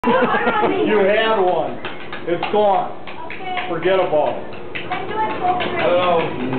You had one. It's gone. Okay. Forget about it. Let's do it both. I don't know.